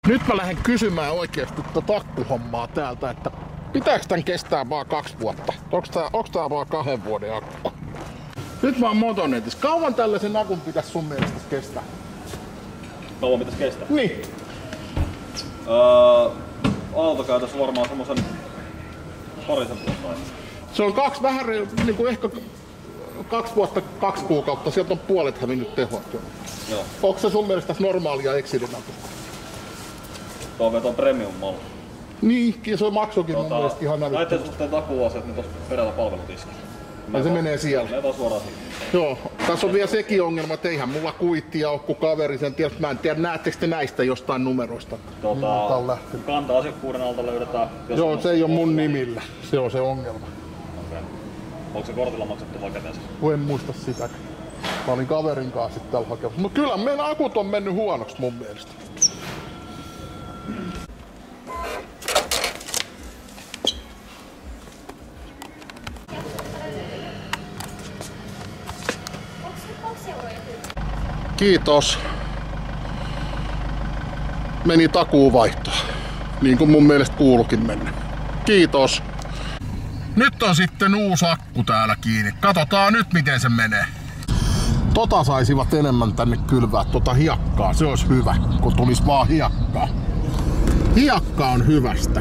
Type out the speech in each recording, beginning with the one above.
Nyt mä lähden kysymään oikeesti tätä akkuhommaa täältä, että pitääkö tän kestää vaan 2 vuotta? Onks tää vaan 2 vuoden akku? Nyt mä oon Motonetissä. Kauan tällaisen akun pitäis sun mielestä kestää? Kauan pitäis kestää? Niin. Autokäytössä varmaan semmosen 2 vuotta. Se on vähän niinku ehkä 2 vuotta, 2 kuukautta. Sieltä on puolet hävinnyt tehot jo. Joo. Onko se sun mielestä normaalia Exilin akusta? Tuo on premium-malli. Niin, se maksokin mun mielestä ihan älyttömästi. Näitten suhteen takuuasiat, niin tuossa perällä palvelutiski. Ja se menee siellä. Me vaan suoraan siihen. Joo, tässä on vielä sekin ongelma, että eihän mulla kuittia ole, kun kaveri sen tiedä. Mä en tiedä, näettekö te näistä jostain numeroista? Kanta-asiakkuuden alta löydetään. Joo, se ei ole mun nimillä. Se on se ongelma. Okay. Onko se kortilla maksettu vai käteensä? En muista sitä. Mä olin kaverin kanssa sitten täällä hakemassa. Mutta kyllä meidän akut on mennyt huonoksi mun mielestä. Kiitos. Meni takuuvaihtoa. Niin kuin mun mielestä kuuluukin mennä. Kiitos. Nyt on sitten uusi akku täällä kiinni. Katsotaan nyt miten se menee. Saisivat enemmän tänne kylvää hiekkaa. Se olisi hyvä, kun tulisi vaan hiekkaa. Hiekka on hyvästä.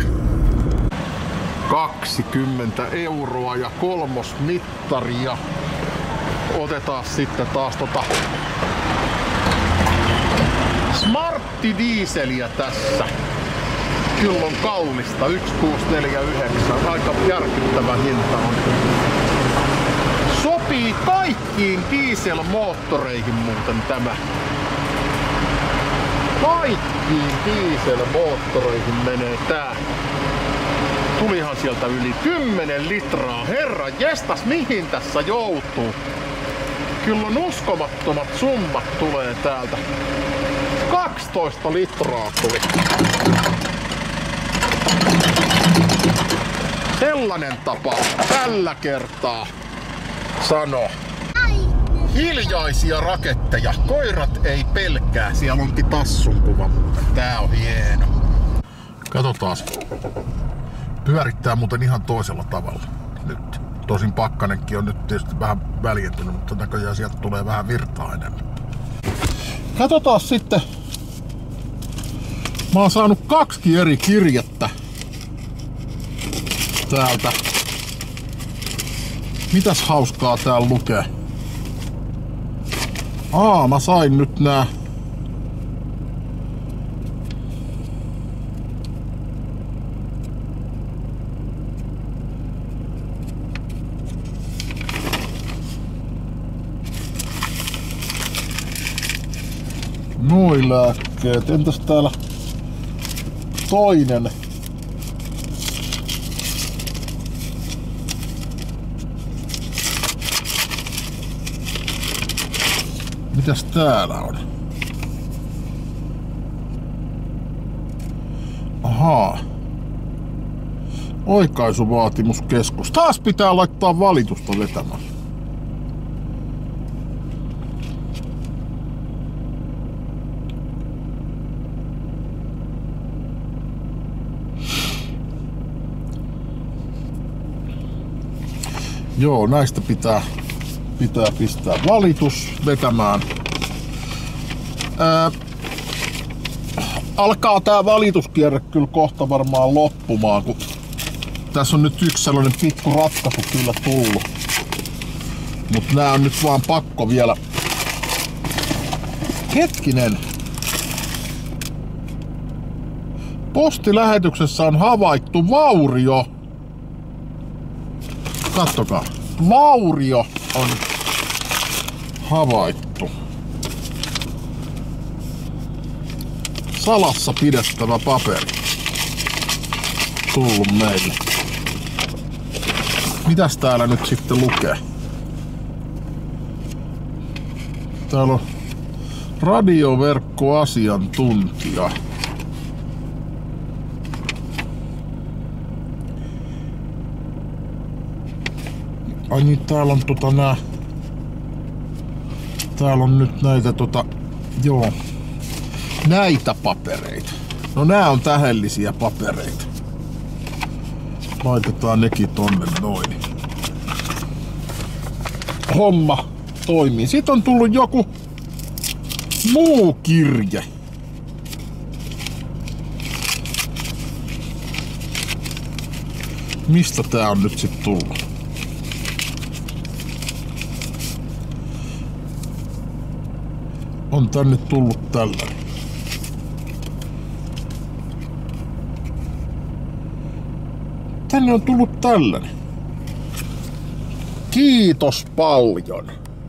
20 € ja 3 mittari ja otetaan sitten taas Smartti-diiseliä tässä. Kyllä on kallista, 1649, aika järkyttävä hinta on. Sopii kaikkiin dieselmoottoreihin muuten tämä. Kaikkiin dieselmoottoreihin menee tää. Tulihan sieltä yli 10 litraa, herra jestas, mihin tässä joutuu? Kyllä on uskomattomat summat tulee täältä. 12 litraa tuli. Sellainen tapaus tällä kertaa sano. Hiljaisia raketteja. Koirat ei pelkää. Siellä onkin tassun kuva muuten. Tää on hieno. Katsotaan. Pyörittää muuten ihan toisella tavalla nyt. Tosin pakkanenkin on nyt tietysti vähän väljentynyt, mutta näköjään sieltä tulee vähän virtaa enemmän. Katsotaan sitten. Mä oon saanut 2 eri kirjettä täältä. Mitäs hauskaa täällä lukee? Mä sain nyt nää. Noi lääkkeet. Entäs täällä toinen? Mitäs täällä on? Ahaa. Oikaisuvaatimuskeskus. Taas pitää laittaa valitusta vetämään. Joo, näistä pitää pistää valitus vetämään. Alkaa tää valituskierre kyllä kohta varmaan loppumaan, kun tässä on nyt yksi sellainen pikku ratkaisu kyllä tullut. Mut nää on nyt vaan pakko vielä. Hetkinen. Postilähetyksessä on havaittu vaurio. Kattokaa. Vaurio on havaittu. Salassa pidettävä paperi. Tullut meille. Mitäs täällä nyt sitten lukee? Täällä on radioverkkoasiantuntija. Ai niin, täällä on nää. Täällä on nyt näitä joo. Näitä papereita. No nää on tähdellisiä papereita. Laitetaan nekin tonne noin. Homma toimii. Sitten on tullut joku muu kirje. Mistä tää on nyt sit tullut? On tänne tullut tällainen. Tänne on tullut tällainen. Kiitos paljon.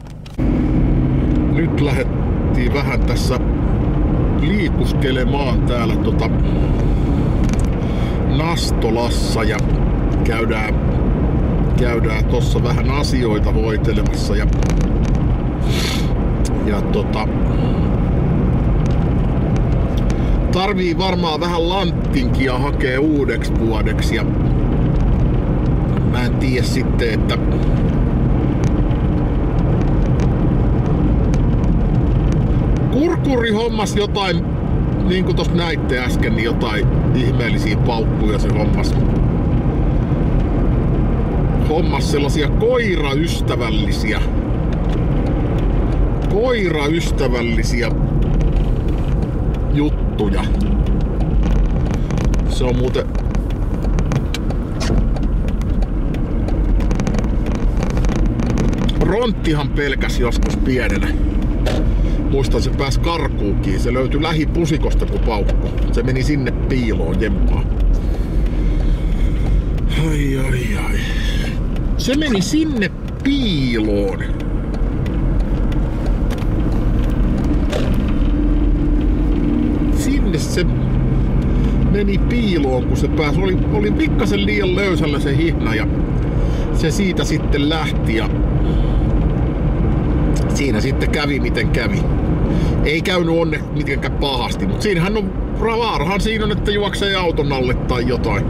Nyt lähdettiin vähän tässä liikuskelemaan täällä Nastolassa ja käydään tossa vähän asioita hoitelemassa ja tarvii varmaan vähän lanttinkia hakea uudeksi vuodeksi ja mä en tiedä sitten, että Kurkuri hommas jotain, niin kuin tossa näitte äsken, niin jotain ihmeellisiä paukkuja se hommas sellaisia koiraystävällisiä juttuja. Se on muuten Ronttihan pelkäs joskus pienenä. Muistan, se pääsi karkuukin. Se löytyi lähipusikosta kun paukku. Se meni sinne piiloon jemmaan. Ai. Se meni sinne piiloon. Sinne se meni piiloon, kun se pääsi. Oli pikkasen liian löysällä se hihna ja se siitä sitten lähti ja siinä sitten kävi miten kävi. Ei käynyt onneksi mitenkään pahasti, mutta siinähän on vaarahan siinä on, että juoksee auton alle tai jotain.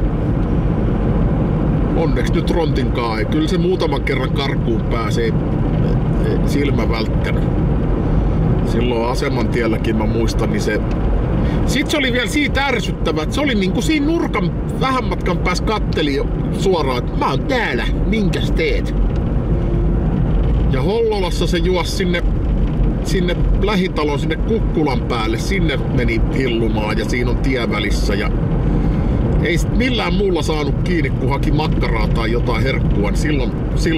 Onneksi nyt Rontinkaan ei. Kyllä se muutaman kerran karkuun pääsee silmä välttänyt. Silloin asemantielläkin mä muistan, niin se... Sitten se oli vielä siitä ärsyttävä, että se oli niinku siinä nurkan vähän matkan päässä katteli suoraan, että mä oon täällä, minkäs teet? Ja Hollolassa se juosi sinne lähitaloon, sinne Kukkulan päälle, sinne meni hillumaan ja siinä on tie välissä ja ei sit millään muulla saanut kiinni, kun haki makkaraa tai jotain herkkua, niin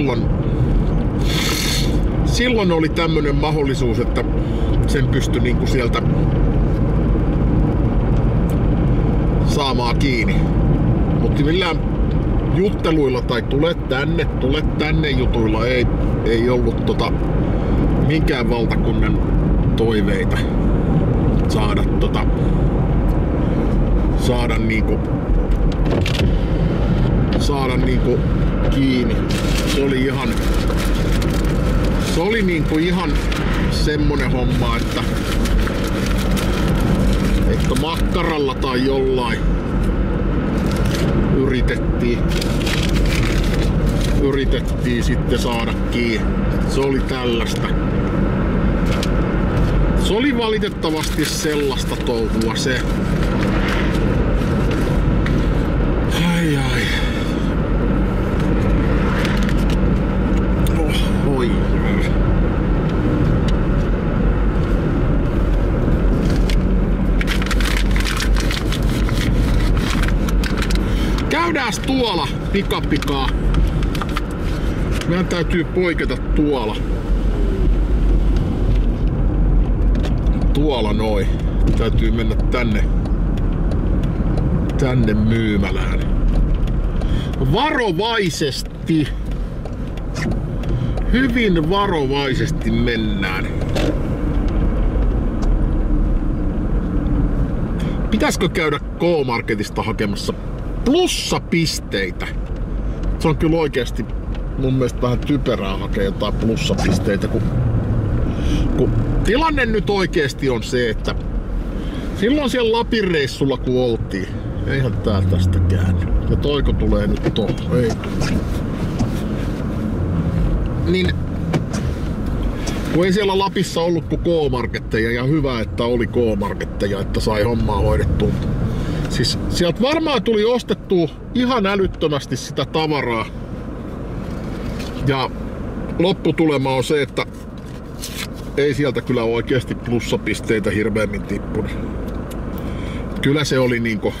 silloin oli tämmönen mahdollisuus, että sen pystyi niinku sieltä saamaan kiinni. Mutta millään jutteluilla tai tule tänne jutuilla ei ollut minkään valtakunnan toiveita saada niinku kiinni. Se oli niinku ihan semmonen homma, että makkaralla tai jollain yritettiin sitten saada kiinni. Se oli tällaista. Se oli valitettavasti sellaista touhua se. Ai. Oi. Käydääs tuolla pikapikaa. Meidän täytyy poiketa tuolla. Tuolla noin. Täytyy mennä tänne myymälään. Varovaisesti. Hyvin varovaisesti mennään. Pitäisikö käydä K-Marketista hakemassa plussapisteitä? Se on kyllä oikeesti mun mielestä vähän typerää hakea jotain plussapisteitä, kun tilanne nyt oikeesti on se, että silloin siellä Lapin reissulla kun oltiin, eihän tää tästä käänny. Ja toiko tulee nyt tohon, ei. Niin kun ei siellä Lapissa ollut kuin K-Marketteja, ja hyvä, että oli K-Marketteja, että sai hommaa hoidettua. Siis sieltä varmaan tuli ostettua ihan älyttömästi sitä tavaraa. Ja lopputulema on se, että ei sieltä kyllä oikeasti plussapisteitä hirveämmin tippunut. Kyllä se oli niinku...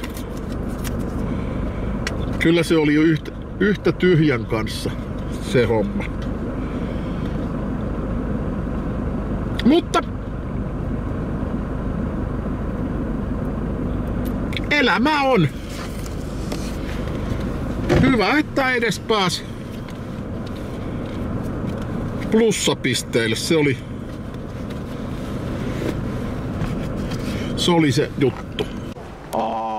Kyllä se oli yhtä tyhjän kanssa se homma. Mutta... Elämä on. Hyvä, että edes pääs plussapisteille. Se oli se juttu.